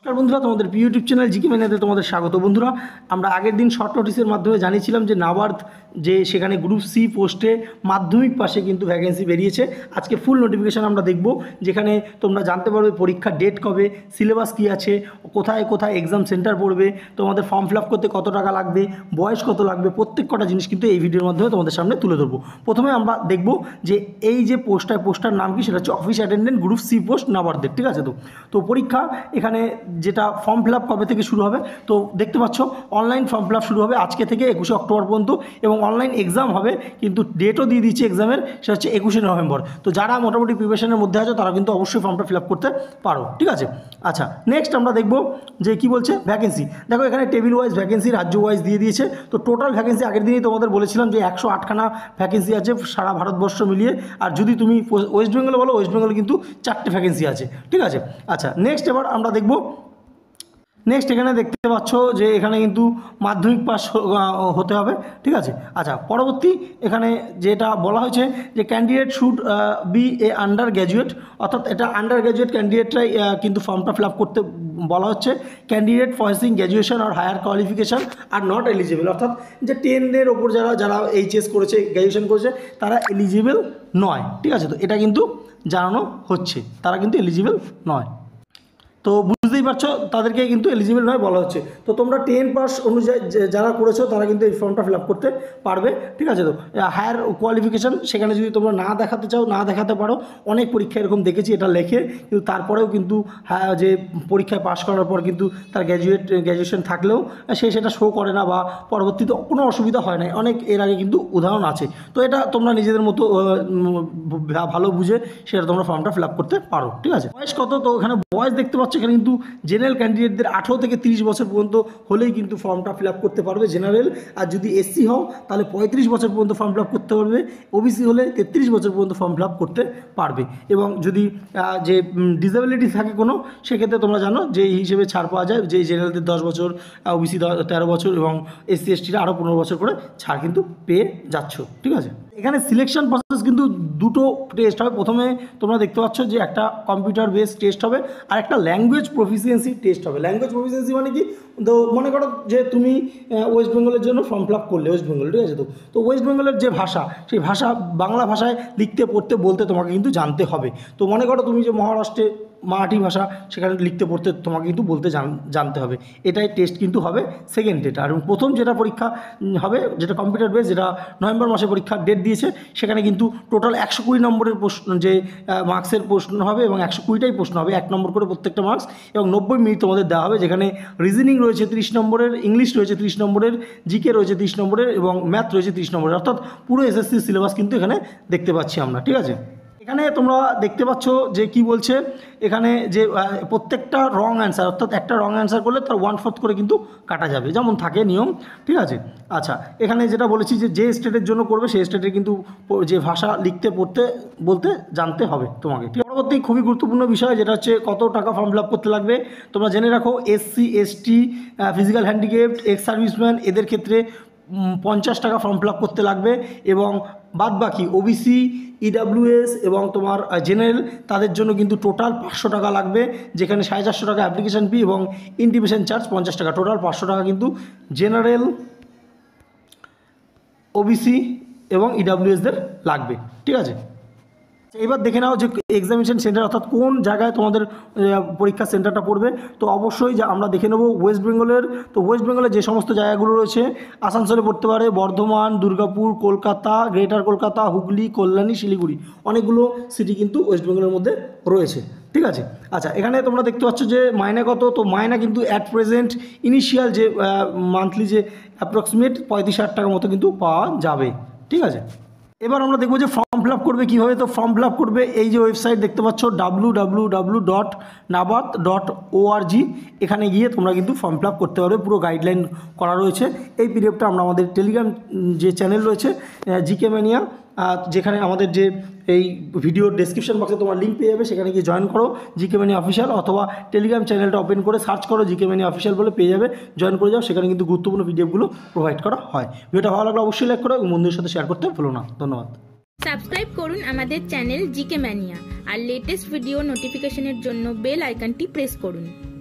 বন্ধুরা, তোমাদের YouTube channel GK ম্যানিয়াতে তোমাদের স্বাগত। বন্ধুরা, আমরা আগের দিন শর্ট নোটিসের মাধ্যমে জানিয়েছিলাম যে নাবার্ড যে সেখানে গ্রুপ সি পোস্টে মাধ্যমিক পাশে কিন্তু ভ্যাকেন্সি বেরিয়েছে। আজকে ফুল নোটিফিকেশান আমরা দেখব, যেখানে তোমরা জানতে পারবে পরীক্ষার ডেট কবে, সিলেবাস কী আছে, কোথায় কোথায় এক্সাম সেন্টার পড়বে, তোমাদের ফর্ম ফিল আপ করতে কত টাকা লাগবে, বয়স কত লাগবে, প্রত্যেক কটা জিনিস কিন্তু এই ভিডিওর মাধ্যমে তোমাদের সামনে তুলে ধরবো। প্রথমে আমরা দেখব যে এই যে পোস্টার নাম কি, সেটা হচ্ছে office attendant group C post নাবার্ডের। ঠিক আছে, তো পরীক্ষা এখানে যেটা ফর্ম ফিল আপ কবে থেকে শুরু হবে, তো দেখতে পাচ্ছ অনলাইন ফর্ম ফিল আপ শুরু হবে আজকে থেকে 21 অক্টোবর পর্যন্ত, এবং অনলাইন এক্সাম হবে, কিন্তু ডেটও দিয়ে দিচ্ছে এক্সামের, সেটা হচ্ছে 21 নভেম্বর। তো যারা মোটামুটি প্রিপারেশনের মধ্যে আছে তারা কিন্তু অবশ্যই ফর্মটা ফিল আপ করতে পারো। ঠিক আছে, আচ্ছা নেক্সট আমরা দেখব যে কি বলছে ভ্যাকেন্সি। দেখো এখানে টেবিল ওয়াইজ ভ্যাকেন্সি রাজ্য ওয়াইজ দিয়ে দিয়েছে। তো টোটাল ভ্যাকেন্সি আগের দিনই তোমাদের বলেছিলাম যে 108খানা ভ্যাকেন্সি আছে সারা ভারতবর্ষ মিলিয়ে, আর যদি তুমি ওয়েস্ট বেঙ্গলে বলো, ওয়েস্ট বেঙ্গলে কিন্তু 4টে ভ্যাকেন্সি আছে। ঠিক আছে, আচ্ছা নেক্সট এবার আমরা দেখব। নেক্সট এখানে দেখতে পাচ্ছ যে এখানে কিন্তু মাধ্যমিক পাস হতে হবে। ঠিক আছে, আচ্ছা পরবর্তী এখানে যেটা বলা হয়েছে যে candidate should be a undergraduate, অর্থাৎ এটা আন্ডার গ্র্যাজুয়েট ক্যান্ডিডেটরাই কিন্তু ফর্মটা ফিল আপ করতে বলা হচ্ছে। ক্যান্ডিডেট পসেসিং গ্র্যাজুয়েশন আর higher qualification are not eligible, অর্থাৎ যে 10-এর ওপর যারা এইচএস করেছে, গ্র্যাজুয়েশন করেছে, তারা এলিজিবল নয়। ঠিক আছে, তো এটা কিন্তু জানানো হচ্ছে, তারা কিন্তু এলিজিবল নয়। তো বুঝতেই পারছো তাদেরকে কিন্তু এলিজিবল নয় বলা হচ্ছে। তো তোমরা 10 পাস অনুযায়ী যারা করেছো তারা কিন্তু এই ফর্মটা ফিল আপ করতে পারবে। ঠিক আছে, তো হায়ার কোয়ালিফিকেশান সেখানে যদি তোমরা না দেখাতে চাও, না দেখাতে পারো। অনেক পরীক্ষা এরকম দেখেছি এটা লেখে, কিন্তু তারপরেও কিন্তু হ্যাঁ যে পরীক্ষায় পাস করার পর কিন্তু তার গ্র্যাজুয়েশন থাকলেও সে সেটা শো করে না, বা পরবর্তীতে কোনো অসুবিধা হয় না। অনেক এর আগে কিন্তু উদাহরণ আছে। তো এটা তোমরা নিজেদের মতো ভালো বুঝে সেটা তোমরা ফর্মটা ফিল আপ করতে পারো। ঠিক আছে, বয়স কত, তো এখানে বয়স দেখতে পাচ্ছ এখানে কিন্তু জেনারেল ক্যান্ডিডেটদের 18 থেকে 30 বছর পর্যন্ত হলেই কিন্তু ফর্মটা ফিল আপ করতে পারবে জেনারেল। আর যদি এসসি হও তাহলে 35 বছর পর্যন্ত ফর্ম ফিল আপ করতে পারবে। ওবিসি হলে 33 বছর পর্যন্ত ফর্ম ফিল আপ করতে পারবে। এবং যদি যে ডিসেবিলিটি থাকে কোনো, সেক্ষেত্রে তোমরা জানো যে এই হিসেবে ছাড় পাওয়া যায়, যে জেনারেলদের 10 বছর, ওবিসি 13 বছর, এবং এসসি এসটিরা আরও 15 বছর করে ছাড় কিন্তু পেয়ে যাচ্ছ। ঠিক আছে, এখানে সিলেকশন প্রসেস কিন্তু দুটো টেস্ট হবে। প্রথমে তোমরা দেখতে পাচ্ছ যে একটা কম্পিউটার বেসড টেস্ট হবে, আর একটা ল্যাঙ্গুয়েজ প্রফিসিয়েন্সি টেস্ট হবে। ল্যাঙ্গুয়েজ প্রফিসিয়েন্সি মানে কি, তো মনে করো যে তুমি ওয়েস্ট বেঙ্গলের জন্য ফর্ম ফিল আপ করলে, ওয়েস্ট বেঙ্গল। ঠিক আছে, তো ওয়েস্ট বেঙ্গলের যে ভাষা, সেই ভাষা বাংলা ভাষায় লিখতে পড়তে বলতে তোমাকে কিন্তু জানতে হবে। তো মনে করো তুমি যে মহারাষ্ট্রে মারাঠি ভাষা, সেখানে লিখতে পড়তে তোমাকে কিন্তু বলতে জানতে হবে। এটাই টেস্ট কিন্তু হবে সেকেন্ড ডেট। আর প্রথম যেটা পরীক্ষা হবে, যেটা কম্পিউটার বেস, যেটা নভেম্বর মাসে পরীক্ষার ডেট দিয়েছে, সেখানে কিন্তু টোটাল 120 নম্বরের প্রশ্ন, যে মার্কসের প্রশ্ন হবে, এবং 120টাই প্রশ্ন হবে, 1 নম্বর করে প্রত্যেকটা মার্কস, এবং 90 মিনিট তোমাদের দেওয়া হবে, যেখানে রিজনিং রয়েছে 30 নম্বরের, ইংলিশ রয়েছে 30 নম্বরের, জিকে রয়েছে 30 নম্বরের, এবং ম্যাথ রয়েছে 30 নম্বরের, অর্থাৎ পুরো এসএসসি সিলেবাস কিন্তু এখানে দেখতে পাচ্ছি আমরা। ঠিক আছে, এখানে তোমরা দেখতে পাচ্ছ যে কি বলছে, এখানে যে প্রত্যেকটা রং অ্যান্সার, অর্থাৎ একটা রং অ্যান্সার করলে তার 1/4 করে কিন্তু কাটা যাবে, যেমন থাকে নিয়ম। ঠিক আছে, আচ্ছা এখানে যেটা বলেছি যে স্টেটের জন্য করবে, সেই স্টেটের কিন্তু যে ভাষা লিখতে পড়তে বলতে জানতে হবে তোমাকে। পরবর্তী খুবই গুরুত্বপূর্ণ বিষয়, যেটা হচ্ছে কত টাকা ফর্ম ফিল আপ করতে লাগবে। তোমরা জেনে রাখো, SC ST, physical handicapped, ex serviceman, এদের ক্ষেত্রে 50 টাকা ফর্ম ফিল আপ করতে লাগবে, এবং বাদ বাকি ওবিসি, ইডাব্লিউএস এবং তোমার জেনারেল, তাদের জন্য কিন্তু টোটাল 500 টাকা লাগবে, যেখানে 450 টাকা অ্যাপ্লিকেশন ফি এবং ইন্টিমেশন চার্জ 50 টাকা, টোটাল 500 টাকা কিন্তু জেনারেল, ওবিসি এবং ইডাব্লিউএসদের লাগবে। ঠিক আছে, এবার দেখে নাও যে এক্সামিনেশন সেন্টার, অর্থাৎ কোন জায়গায় তোমাদের পরীক্ষা সেন্টারটা পড়বে। তো অবশ্যই যে আমরা দেখে নেব ওয়েস্ট বেঙ্গলের। তো ওয়েস্ট বেঙ্গলের যে সমস্ত জায়গাগুলো রয়েছে, আসানসোলে পড়তে পারে, বর্ধমান, দুর্গাপুর, কলকাতা, গ্রেটার কলকাতা, হুগলি, কল্যাণী, শিলিগুড়ি, অনেকগুলো সিটি কিন্তু ওয়েস্ট বেঙ্গলের মধ্যে রয়েছে। ঠিক আছে, আচ্ছা এখানে তোমরা দেখতে পাচ্ছ যে মাইনে কত। তো মাইনা কিন্তু অ্যাট প্রেজেন্ট ইনিশিয়াল যে মান্থলি যে অ্যাপ্রক্সিমেট 35,000 টাকার মতো কিন্তু পাওয়া যাবে। ঠিক আছে, এবার আমরা দেখবো যে ফর্ম ফিল আপ করবে কীভাবে। তো ফর্ম ফিল আপ করবে এই যে ওয়েবসাইট দেখতে পাচ্ছ, www.nabard.org, এখানে গিয়ে তোমরা কিন্তু ফর্ম ফিল আপ করতে পারবে। পুরো গাইডলাইন করা রয়েছে। এই পিডিএফটা আমরা আমাদের টেলিগ্রাম যে চ্যানেল রয়েছে জিকে ম্যানিয়া, যেখানে আমাদের যে এই ভিডিওর ডেসক্রিপশন বক্সে তোমার লিঙ্ক পেয়ে যাবে, সেখানে গিয়ে জয়েন করো জিকে ম্যানিয়া অফিসিয়াল, অথবা টেলিগ্রাম চ্যানেলটা ওপেন করে সার্চ করো জিকে ম্যানিয়া অফিসিয়াল বলে পেয়ে যাবে, জয়েন করে যাও। সেখানে কিন্তু গুরুত্বপূর্ণ পিডিএফগুলো প্রোভাইড করা হয়। ভিডিওটা ভালো লাগলে অবশ্যই লাইক করো এবং বন্ধুদের সাথে শেয়ার করতে ভুলো না। ধন্যবাদ। সাবস্ক্রাইব করুন আমাদের চ্যানেল জিকে ম্যানিয়া, আর লেটেস্ট ভিডিও নোটিফিকেশনের জন্য বেল আইকনটি প্রেস করুন।